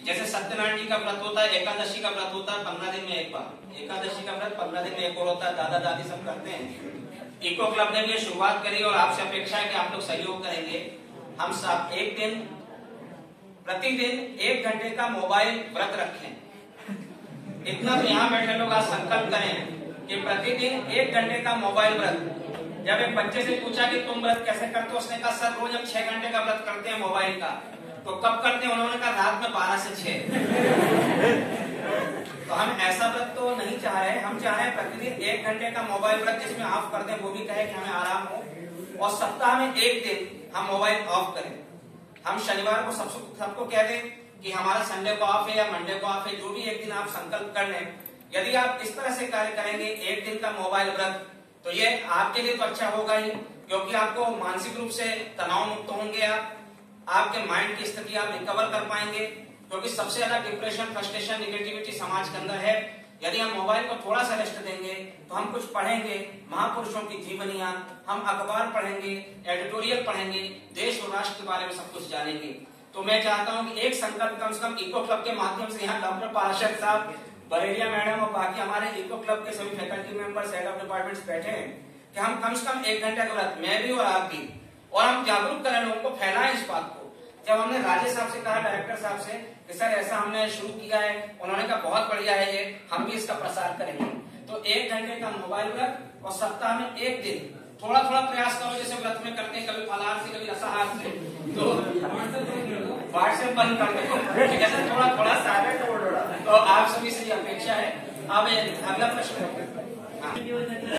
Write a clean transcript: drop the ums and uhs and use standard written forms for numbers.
जैसे सत्यनारायण जी का व्रत होता है, एकादशी का व्रत होता है 15 दिन में एक बार, एकादशी का व्रत 15 दिन में एक और होता है, दादा दादी सब करते हैं। इको क्लब ने भी शुरुआत करी और आपसे अपेक्षा है कि आप लोग सहयोग करेंगे। हम सब एक दिन प्रतिदिन 1 घंटे का मोबाइल व्रत रखें। इतना तो यहाँ बैठे लोग आज संकल्प करें कि प्रतिदिन 1 घंटे का मोबाइल व्रत। जब एक बच्चे से पूछा कि तुम व्रत कैसे करते हो, उसने कहा सर रोज हम 6 घंटे का व्रत करते हैं मोबाइल का। तो कब करते हैं? उन्होंने कहा रात में 12 से 6। तो हम ऐसा व्रत तो नहीं चाह रहे, हम चाह रहे हैं प्रतिदिन 1 घंटे का मोबाइल व्रत जिसमें ऑफ कर दें, वो भी कहे कि हमें आराम हो, और सप्ताह में 1 दिन हम मोबाइल ऑफ करें। हम शनिवार को सबको कह दें कि हमारा संडे को ऑफ है या मंडे को ऑफ है, जो भी एक दिन आप संकल्प कर लें। यदि आप इस तरह से कार्य करेंगे 1 दिन का मोबाइल व्रत, तो ये आपके लिए तो अच्छा होगा ही, क्योंकि आपको मानसिक रूप से तनाव मुक्त होंगे, आपके माइंड की स्थिति आप रिकवर कर पाएंगे, क्योंकि सबसे ज्यादा डिप्रेशन, फ्रस्ट्रेशन, निगेटिविटी समाज के अंदर है। यदि हम मोबाइल को थोड़ा सा रेस्ट देंगे तो हम कुछ पढ़ेंगे, महापुरुषों की जीवनियां, हम अखबार पढ़ेंगे, एडिटोरियल पढ़ेंगे, देश और राष्ट्र के बारे में सब कुछ जानेंगे। तो मैं चाहता हूं कि एक संकल्प कम से कम इको क्लब के माध्यम से, यहाँ डॉक्टर पार्षद साहब, बरेलिया मैडम और बाकी हमारे इको क्लब के सभी faculty members, head of departments बैठे हैं, कि हम कम से कम 1 घंटे का व्रत, मैं भी और आप भी, और हम जागरूक करें, लोगों को फैलाएं इस बात को। जब हमने राजेश साहब से कहा, डायरेक्टर साहब से, कि सर ऐसा हमने शुरू किया है, उन्होंने कहा बहुत बढ़िया है ये, हम भी इसका प्रसार करेंगे। तो 1 घंटे का मोबाइल व्रत और सप्ताह में 1 दिन थोड़ा थोड़ा प्रयास करो, जैसे व्रत में करते हैं, कभी फलाहार से, कभी रसाहार से, तो व्हाट्सएप बंद कर दो, जैसे थोड़ा थोड़ा सा। तो आप सभी से ये अपेक्षा है। अब अगला प्रश्न।